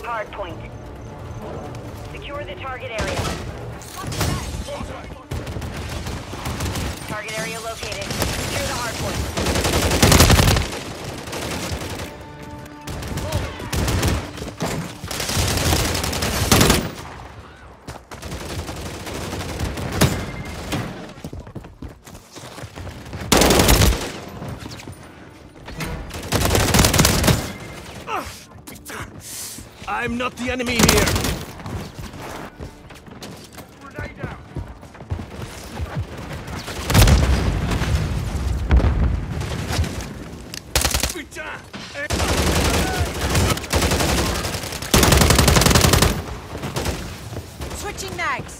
hard point. Secure the target area. Target area located. Secure the hard point. I'm not the enemy here! Grenade out! Putain! Switching mags!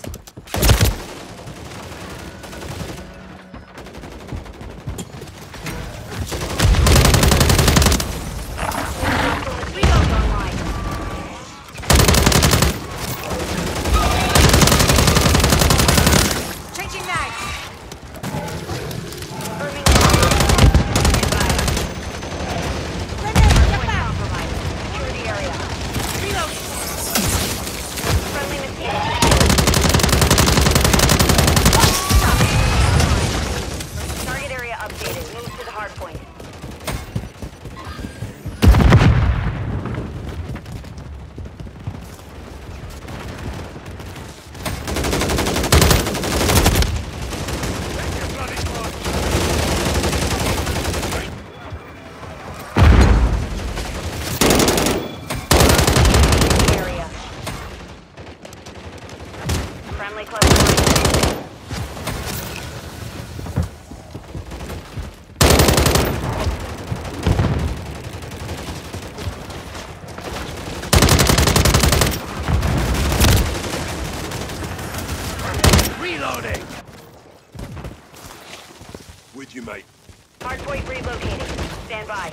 Reloading! With you, mate. Hardpoint relocating. Stand by.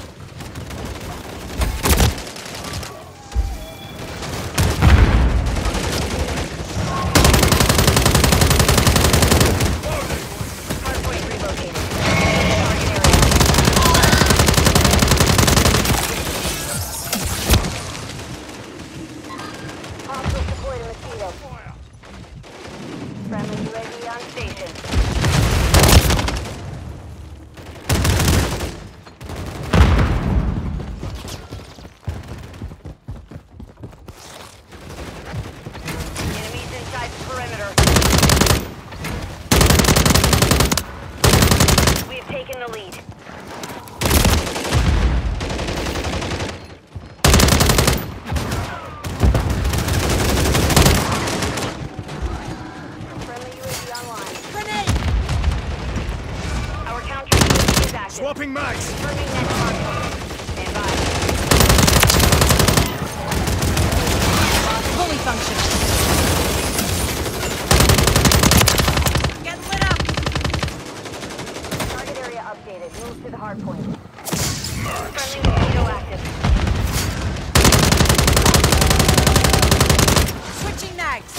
Hardpoint relocated. Target area. Hostile deployed a mosquito. Friendly UAV on station. Taking the lead. Friendly UAV online. Grenade! Our counter UAV is active. Swapping mags! Confirming next hardpoint. Stand by. Fully functional. Get lit up! Target area updated. Move to the hard point. Friendly mosquito active. Switching mags!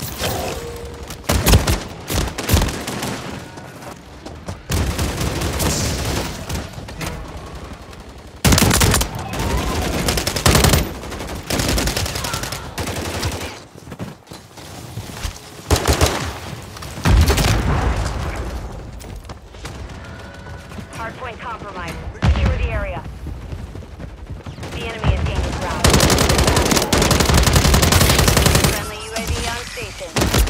Hardpoint compromised. Secure the area. The enemy is gaining ground. Friendly UAV on station.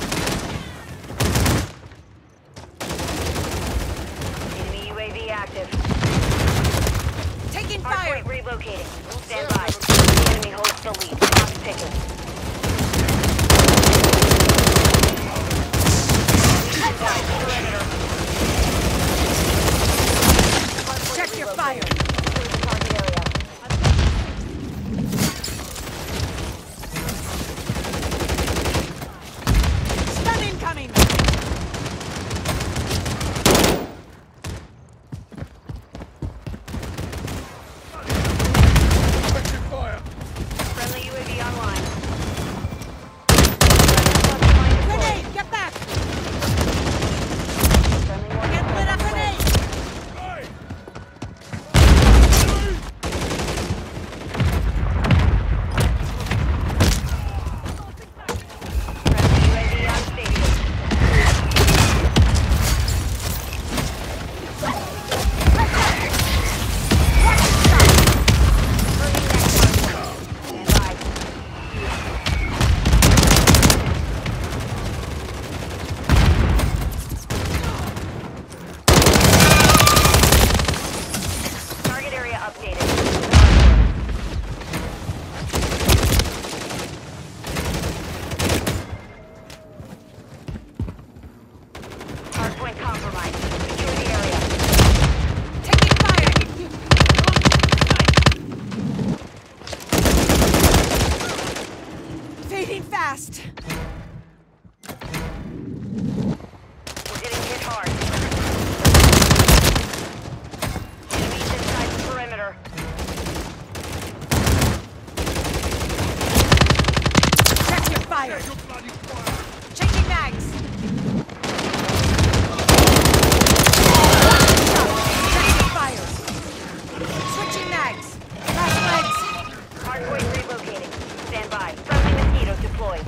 Enemy UAV active. Taking fire! Hardpoint relocating. Stand by. The enemy holds the lead. Clock ticking. Check your fire! Target area. Stun incoming! Effective fire! Friendly UAV online. Grenade! Get back! Friendly Get lit up! Grenade! Hey! lost. We're getting hit hard. Enemies inside the perimeter. Check your fire. Your bloody fire! Changing mags. Check your fire. Switching mags. Last legs. Hardpoint relocating. Stand by. Friendly mosquito deployed.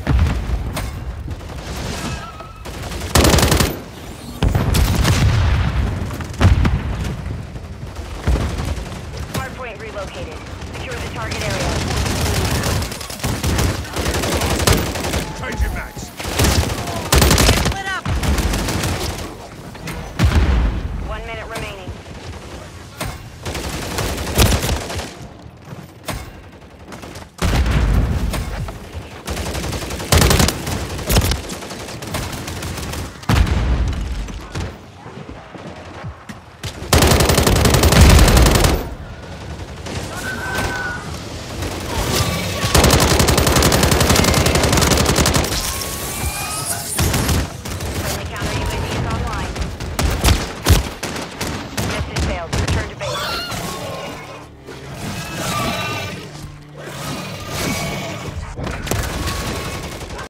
Hardpoint relocated. Secure the target area. Change your max!